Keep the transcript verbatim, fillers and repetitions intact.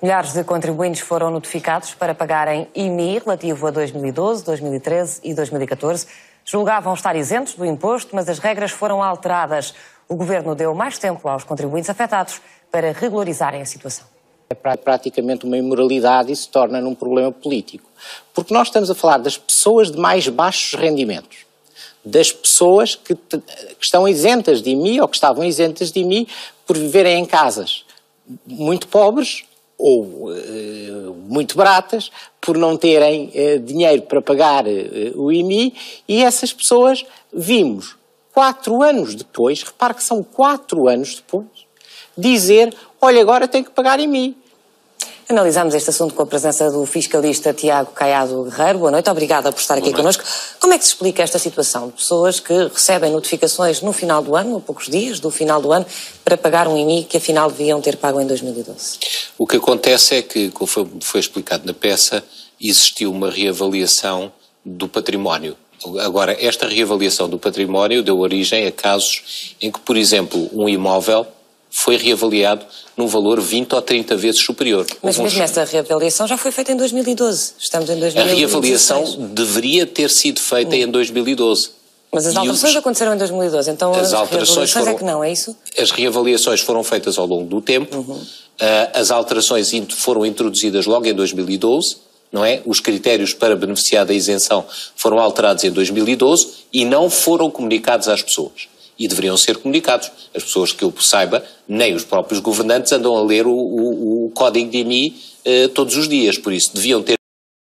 Milhares de contribuintes foram notificados para pagarem I M I relativo a dois mil e doze, dois mil e treze e dois mil e catorze. Julgavam estar isentos do imposto, mas as regras foram alteradas. O Governo deu mais tempo aos contribuintes afetados para regularizarem a situação. É praticamente uma imoralidade e se torna num problema político. Porque nós estamos a falar das pessoas de mais baixos rendimentos, das pessoas que, que estão isentas de I M I ou que estavam isentas de I M I por viverem em casas muito pobres ou uh, muito baratas, por não terem uh, dinheiro para pagar uh, o I M I, e essas pessoas vimos, quatro anos depois, repare que são quatro anos depois, dizer, olha, agora tem que pagar I M I. Analisámos este assunto com a presença do fiscalista Tiago Caiado Guerreiro. Boa noite, obrigada por estar aqui connosco. Como é que se explica esta situação de pessoas que recebem notificações no final do ano, a poucos dias do final do ano, para pagar um I M I que afinal deviam ter pago em dois mil e doze? O que acontece é que, como foi, foi explicado na peça, existiu uma reavaliação do património. Agora, esta reavaliação do património deu origem a casos em que, por exemplo, um imóvel foi reavaliado num valor vinte ou trinta vezes superior. Mas mesmo uns... esta reavaliação já foi feita em dois mil e doze. Estamos em dois mil e dezesseis. A reavaliação deveria ter sido feita hum. em dois mil e doze. Mas as alterações os... aconteceram em dois mil e doze, então as, as alterações foram... é que não, é isso? As reavaliações foram feitas ao longo do tempo, uhum. as alterações foram introduzidas logo em dois mil e doze, não é? Os critérios para beneficiar da isenção foram alterados em dois mil e doze e não foram comunicados às pessoas. E deveriam ser comunicados. As pessoas que eu saiba, nem os próprios governantes andam a ler o, o, o código de I M I eh, todos os dias, por isso deviam ter